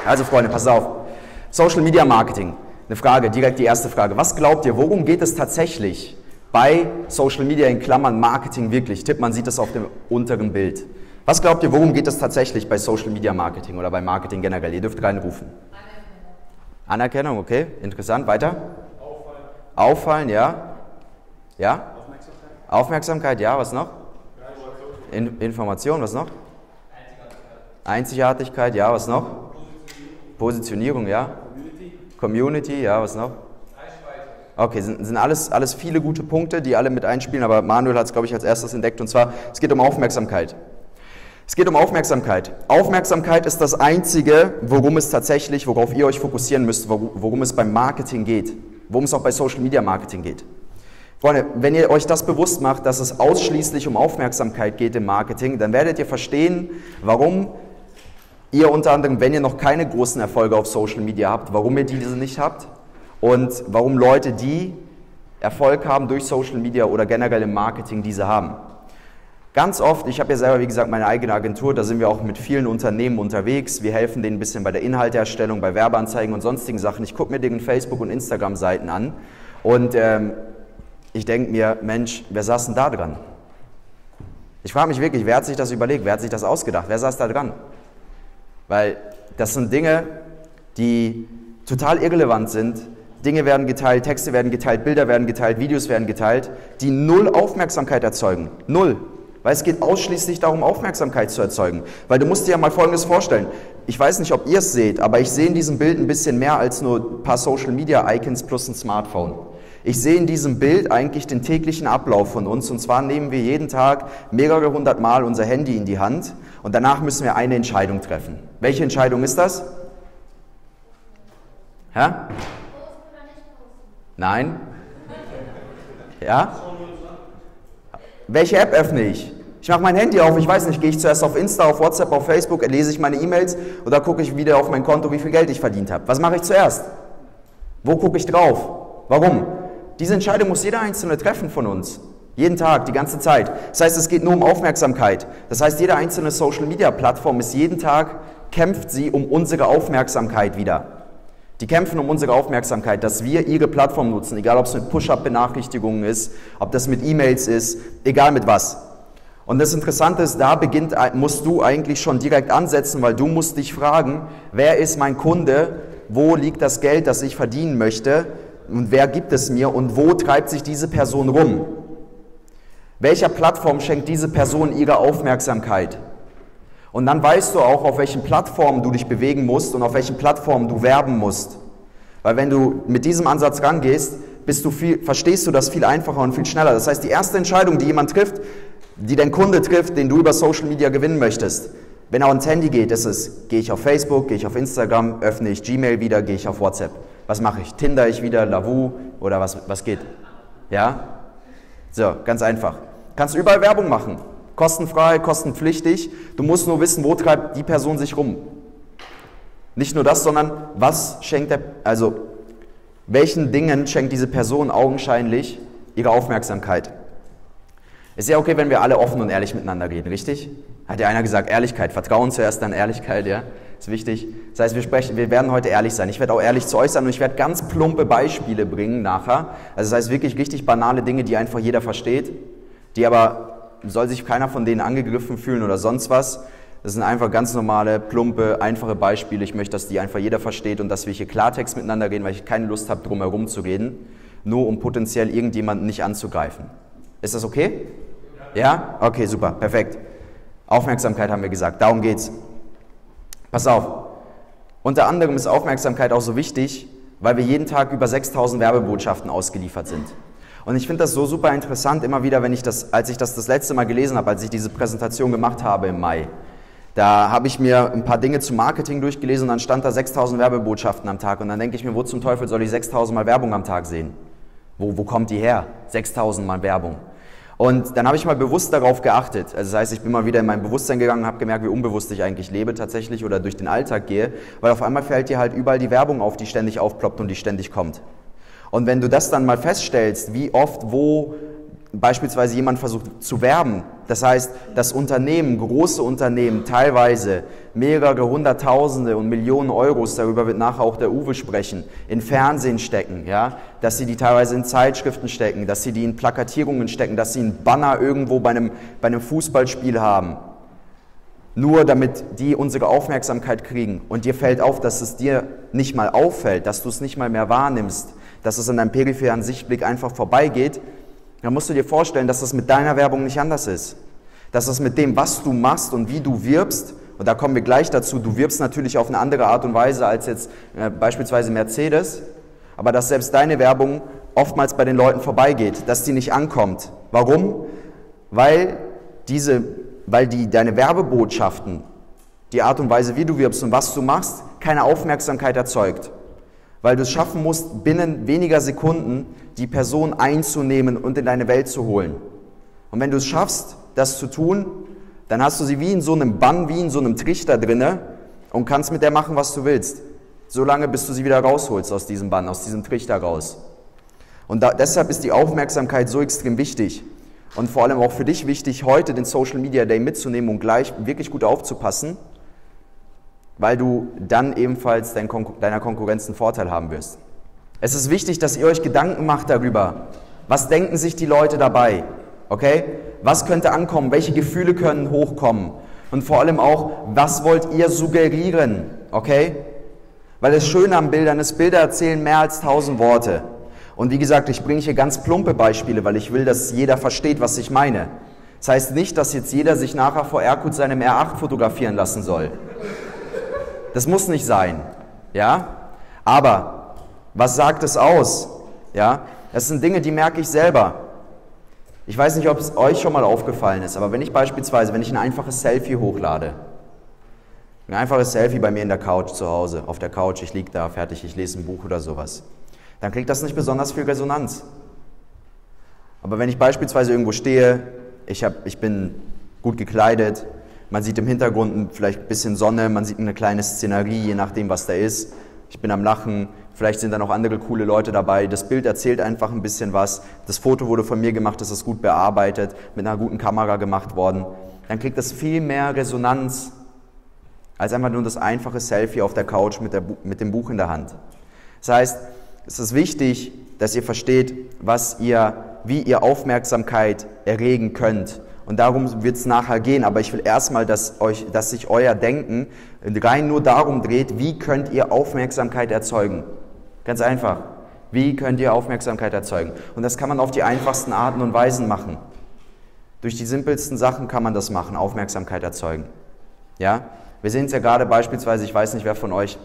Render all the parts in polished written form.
Also Freunde, passt auf. Social Media Marketing. Eine Frage, direkt die erste Frage. Was glaubt ihr, worum geht es tatsächlich bei Social Media in Klammern Marketing wirklich? Tipp, man sieht es auf dem unteren Bild. Was glaubt ihr, worum geht es tatsächlich bei Social Media Marketing oder bei Marketing generell? Ihr dürft reinrufen. Anerkennung, okay, interessant. Weiter? Auffallen, ja. Ja? Aufmerksamkeit, ja. Was noch? Information, was noch? Einzigartigkeit, ja. Was noch? Positionierung, ja. Community, ja. Was noch? Okay, sind alles viele gute Punkte, die alle mit einspielen, aber Manuel hat es, glaube ich, als erstes entdeckt, und zwar, es geht um Aufmerksamkeit. Es geht um Aufmerksamkeit. Aufmerksamkeit ist das Einzige, worauf ihr euch fokussieren müsst, worum es beim Marketing geht, worum es auch bei Social Media Marketing geht. Freunde, wenn ihr euch das bewusst macht, dass es ausschließlich um Aufmerksamkeit geht im Marketing, dann werdet ihr verstehen, warum ihr unter anderem, wenn ihr noch keine großen Erfolge auf Social Media habt, warum ihr diese nicht habt und warum Leute, die Erfolg haben durch Social Media oder generell im Marketing, diese haben. Ganz oft, ich habe ja selber, wie gesagt, meine eigene Agentur, da sind wir auch mit vielen Unternehmen unterwegs. Wir helfen denen ein bisschen bei der Inhalteerstellung, bei Werbeanzeigen und sonstigen Sachen. Ich gucke mir deren Facebook- und Instagram-Seiten an und ich denke mir, Mensch, wer saß denn da dran? Ich frage mich wirklich, wer hat sich das überlegt, wer hat sich das ausgedacht, wer saß da dran? Weil das sind Dinge, die total irrelevant sind. Dinge werden geteilt, Texte werden geteilt, Bilder werden geteilt, Videos werden geteilt, die null Aufmerksamkeit erzeugen. Null. Weil es geht ausschließlich darum, Aufmerksamkeit zu erzeugen. Weil du musst dir ja mal Folgendes vorstellen. Ich weiß nicht, ob ihr es seht, aber ich sehe in diesem Bild ein bisschen mehr als nur ein paar Social-Media-Icons plus ein Smartphone. Ich sehe in diesem Bild eigentlich den täglichen Ablauf von uns. Und zwar nehmen wir jeden Tag mehrere hundert Mal unser Handy in die Hand und danach müssen wir eine Entscheidung treffen. Welche Entscheidung ist das? Hä? Nein? Ja? Welche App öffne ich? Ich mache mein Handy auf, ich weiß nicht, gehe ich zuerst auf Insta, auf WhatsApp, auf Facebook, lese ich meine E-Mails oder gucke ich wieder auf mein Konto, wie viel Geld ich verdient habe. Was mache ich zuerst? Wo gucke ich drauf? Warum? Diese Entscheidung muss jeder Einzelne treffen von uns. Jeden Tag, die ganze Zeit. Das heißt, es geht nur um Aufmerksamkeit. Das heißt, jede einzelne Social-Media-Plattform ist jeden Tag, kämpft sie um unsere Aufmerksamkeit wieder. Die kämpfen um unsere Aufmerksamkeit, dass wir ihre Plattform nutzen, egal ob es mit Push-Up-Benachrichtigungen ist, ob das mit E-Mails ist, egal mit was. Und das Interessante ist, da musst du eigentlich schon direkt ansetzen, weil du musst dich fragen, wer ist mein Kunde, wo liegt das Geld, das ich verdienen möchte und wer gibt es mir und wo treibt sich diese Person rum? Welcher Plattform schenkt diese Person ihre Aufmerksamkeit? Und dann weißt du auch, auf welchen Plattformen du dich bewegen musst und auf welchen Plattformen du werben musst. Weil wenn du mit diesem Ansatz rangehst, verstehst du das viel einfacher und viel schneller. Das heißt, die erste Entscheidung, die jemand trifft, die dein Kunde trifft, den du über Social Media gewinnen möchtest, wenn er ans Handy geht, ist es, gehe ich auf Facebook, gehe ich auf Instagram, öffne ich Gmail wieder, gehe ich auf WhatsApp. Was mache ich? Tinder ich wieder, Lavu oder was geht? Ja? So, ganz einfach. Kannst du überall Werbung machen. Kostenfrei, kostenpflichtig. Du musst nur wissen, wo treibt die Person sich rum. Nicht nur das, sondern welchen Dingen schenkt diese Person augenscheinlich ihre Aufmerksamkeit. Ist ja okay, wenn wir alle offen und ehrlich miteinander reden, richtig? Hat ja einer gesagt, Ehrlichkeit, Vertrauen zuerst, dann Ehrlichkeit, ja, ist wichtig. Das heißt, wir werden heute ehrlich sein. Ich werde auch ehrlich zu euch sein und ich werde ganz plumpe Beispiele bringen nachher. Also das heißt wirklich richtig banale Dinge, die einfach jeder versteht, die aber soll sich keiner von denen angegriffen fühlen oder sonst was. Das sind einfach ganz normale, plumpe, einfache Beispiele. Ich möchte, dass die einfach jeder versteht und dass wir hier Klartext miteinander reden, weil ich keine Lust habe, drum herum zu reden, nur um potenziell irgendjemanden nicht anzugreifen. Ist das okay? Ja? Okay, super, perfekt. Aufmerksamkeit haben wir gesagt, darum geht's. Pass auf. Unter anderem ist Aufmerksamkeit auch so wichtig, weil wir jeden Tag über 6000 Werbebotschaften ausgeliefert sind. Und ich finde das so super interessant, immer wieder, als ich das letzte Mal gelesen habe, als ich diese Präsentation gemacht habe im Mai. Da habe ich mir ein paar Dinge zum Marketing durchgelesen und dann stand da 6000 Werbebotschaften am Tag. Und dann denke ich mir, wo zum Teufel soll ich 6000 Mal Werbung am Tag sehen? Wo kommt die her? 6000 Mal Werbung. Und dann habe ich mal bewusst darauf geachtet. Also das heißt, ich bin mal wieder in mein Bewusstsein gegangen und habe gemerkt, wie unbewusst ich eigentlich lebe tatsächlich oder durch den Alltag gehe. Weil auf einmal fällt dir halt überall die Werbung auf, die ständig aufploppt und die ständig kommt. Und wenn du das dann mal feststellst, wie oft wo beispielsweise jemand versucht zu werben, das heißt, dass Unternehmen, große Unternehmen, teilweise mehrere Hunderttausende und Millionen Euros, darüber wird nachher auch der Uwe sprechen, in Fernsehen stecken, ja? Dass sie die teilweise in Zeitschriften stecken, dass sie die in Plakatierungen stecken, dass sie einen Banner irgendwo bei einem Fußballspiel haben, nur damit die unsere Aufmerksamkeit kriegen. Und dir fällt auf, dass es dir nicht mal auffällt, dass du es nicht mal mehr wahrnimmst, dass es an deinem peripheren Sichtblick einfach vorbeigeht. Dann musst du dir vorstellen, dass das mit deiner Werbung nicht anders ist. Dass das mit dem, was du machst und wie du wirbst, und da kommen wir gleich dazu, du wirbst natürlich auf eine andere Art und Weise als jetzt beispielsweise Mercedes, aber dass selbst deine Werbung oftmals bei den Leuten vorbeigeht, dass die nicht ankommt. Warum? Weil deine Werbebotschaften, die Art und Weise, wie du wirbst und was du machst, keine Aufmerksamkeit erzeugt. Weil du es schaffen musst, binnen weniger Sekunden die Person einzunehmen und in deine Welt zu holen. Und wenn du es schaffst, das zu tun, dann hast du sie wie in so einem Bann, wie in so einem Trichter drinne und kannst mit der machen, was du willst. Solange, bis du sie wieder rausholst aus diesem Bann, aus diesem Trichter raus. Und deshalb ist die Aufmerksamkeit so extrem wichtig. Und vor allem auch für dich wichtig, heute den Social Media Day mitzunehmen und gleich wirklich gut aufzupassen, weil du dann ebenfalls deiner Konkurrenz einen Vorteil haben wirst. Es ist wichtig, dass ihr euch Gedanken macht darüber, was denken sich die Leute dabei, okay? Was könnte ankommen, welche Gefühle können hochkommen und vor allem auch, was wollt ihr suggerieren, okay? Weil das Schöne an Bildern ist, Bilder erzählen mehr als 1000 Worte. Und wie gesagt, ich bringe hier ganz plumpe Beispiele, weil ich will, dass jeder versteht, was ich meine. Das heißt nicht, dass jetzt jeder sich nachher vor Erkut seinem R8 fotografieren lassen soll. Das muss nicht sein, ja? Aber was sagt es aus? Ja? Das sind Dinge, die merke ich selber. Ich weiß nicht, ob es euch schon mal aufgefallen ist, aber wenn ich ein einfaches Selfie hochlade, ein einfaches Selfie bei mir in der Couch zu Hause, auf der Couch, ich liege da, fertig, ich lese ein Buch oder sowas, dann kriegt das nicht besonders viel Resonanz. Aber wenn ich beispielsweise irgendwo stehe, ich bin gut gekleidet, man sieht im Hintergrund vielleicht ein bisschen Sonne, man sieht eine kleine Szenerie, je nachdem, was da ist. Ich bin am Lachen, vielleicht sind da noch andere coole Leute dabei. Das Bild erzählt einfach ein bisschen was. Das Foto wurde von mir gemacht, das ist gut bearbeitet, mit einer guten Kamera gemacht worden. Dann kriegt das viel mehr Resonanz, als einfach nur das einfache Selfie auf der Couch mit dem Buch in der Hand. Das heißt, es ist wichtig, dass ihr versteht, wie ihr Aufmerksamkeit erregen könnt. Und darum wird es nachher gehen, aber ich will erstmal, dass sich euer Denken rein nur darum dreht, wie könnt ihr Aufmerksamkeit erzeugen. Ganz einfach. Wie könnt ihr Aufmerksamkeit erzeugen? Und das kann man auf die einfachsten Arten und Weisen machen. Durch die simpelsten Sachen kann man das machen, Aufmerksamkeit erzeugen. Ja? Wir sehen es ja gerade beispielsweise, ich weiß nicht, wer von euch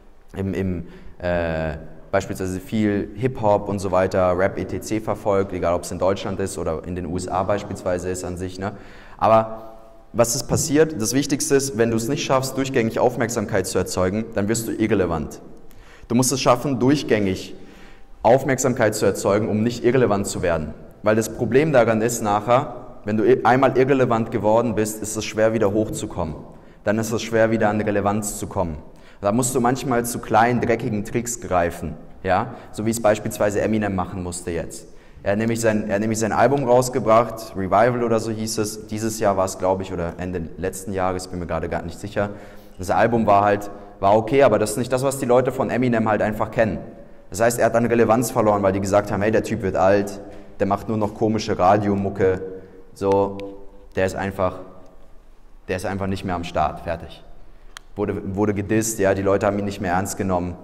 beispielsweise viel Hip-Hop und so weiter, Rap etc. verfolgt, egal ob es in Deutschland ist oder in den USA beispielsweise ist an sich. Ne? Aber was ist passiert? Das Wichtigste ist, wenn du es nicht schaffst, durchgängig Aufmerksamkeit zu erzeugen, dann wirst du irrelevant. Du musst es schaffen, durchgängig Aufmerksamkeit zu erzeugen, um nicht irrelevant zu werden. Weil das Problem daran ist nachher, wenn du einmal irrelevant geworden bist, ist es schwer wieder hochzukommen. Dann ist es schwer wieder an Relevanz zu kommen. Da musst du manchmal zu kleinen, dreckigen Tricks greifen, ja? So wie es beispielsweise Eminem machen musste jetzt. Er hat nämlich sein Album rausgebracht, Revival oder so hieß es, dieses Jahr war es, glaube ich, oder Ende letzten Jahres, bin mir gerade gar nicht sicher. Das Album war okay, aber das ist nicht das, was die Leute von Eminem halt einfach kennen. Das heißt, er hat dann Relevanz verloren, weil die gesagt haben, hey, der Typ wird alt, der macht nur noch komische Radiomucke, so, der ist einfach nicht mehr am Start, fertig. Wurde gedisst, ja, die Leute haben ihn nicht mehr ernst genommen.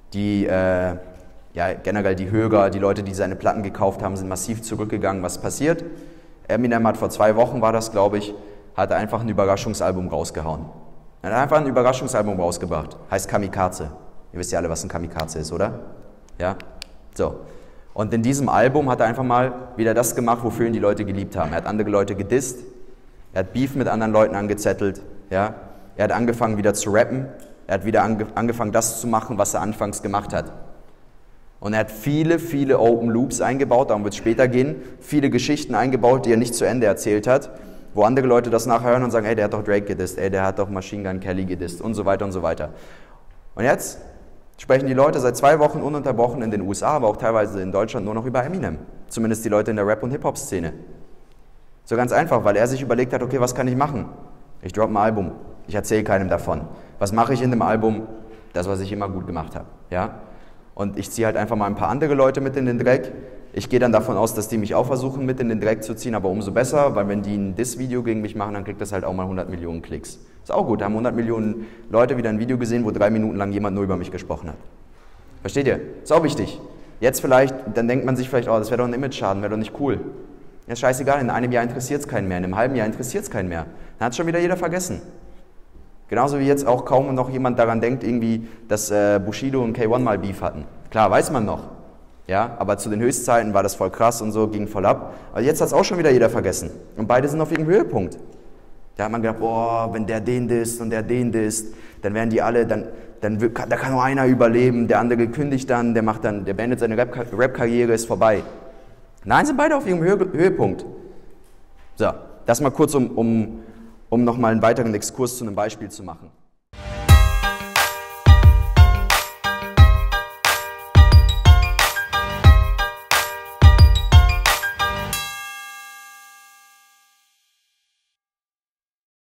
Generell die Hörer, die Leute, die seine Platten gekauft haben, sind massiv zurückgegangen. Was passiert? Eminem hat vor 2 Wochen, war das, glaube ich, hat einfach ein Überraschungsalbum rausgehauen. Er hat einfach ein Überraschungsalbum rausgebracht. Heißt Kamikaze. Ihr wisst ja alle, was ein Kamikaze ist, oder? Ja? So. Und in diesem Album hat er einfach mal wieder das gemacht, wofür ihn die Leute geliebt haben. Er hat andere Leute gedisst, er hat Beef mit anderen Leuten angezettelt, ja? Er hat angefangen wieder zu rappen, er hat wieder angefangen das zu machen, was er anfangs gemacht hat. Und er hat viele, viele Open Loops eingebaut, darum wird es später gehen, viele Geschichten eingebaut, die er nicht zu Ende erzählt hat, wo andere Leute das nachher hören und sagen, ey, der hat doch Drake gedisst, ey, der hat doch Machine Gun Kelly gedisst und so weiter und so weiter. Und jetzt sprechen die Leute seit 2 Wochen ununterbrochen in den USA, aber auch teilweise in Deutschland nur noch über Eminem. Zumindest die Leute in der Rap- und Hip-Hop-Szene. So ganz einfach, weil er sich überlegt hat, okay, was kann ich machen? Ich droppe ein Album. Ich erzähle keinem davon. Was mache ich in dem Album? Das, was ich immer gut gemacht habe. Ja? Und ich ziehe halt einfach mal ein paar andere Leute mit in den Dreck. Ich gehe dann davon aus, dass die mich auch versuchen, mit in den Dreck zu ziehen, aber umso besser, weil wenn die ein Diss-Video gegen mich machen, dann kriegt das halt auch mal 100 Millionen Klicks. Ist auch gut, da haben 100 Millionen Leute wieder ein Video gesehen, wo 3 Minuten lang jemand nur über mich gesprochen hat. Versteht ihr? Ist auch wichtig. Jetzt vielleicht, dann denkt man sich vielleicht, oh, das wäre doch ein Image-Schaden, wäre doch nicht cool. Ja, ist scheißegal, in einem Jahr interessiert es keinen mehr, in einem halben Jahr interessiert es keinen mehr. Dann hat es schon wieder jeder vergessen. Genauso wie jetzt auch kaum noch jemand daran denkt, irgendwie, dass Bushido und K1 mal Beef hatten. Klar, weiß man noch. Ja, aber zu den Höchstzeiten war das voll krass und so, ging voll ab. Aber jetzt hat es auch schon wieder jeder vergessen. Und beide sind auf irgendeinem Höhepunkt. Da hat man gedacht, boah, wenn der den disst und der den disst, dann werden die alle, da kann nur einer überleben, der andere kündigt dann, der beendet seine Rap-Karriere, ist vorbei. Nein, sind beide auf ihrem Höhepunkt. So, das mal kurz, um nochmal einen weiteren Exkurs zu einem Beispiel zu machen.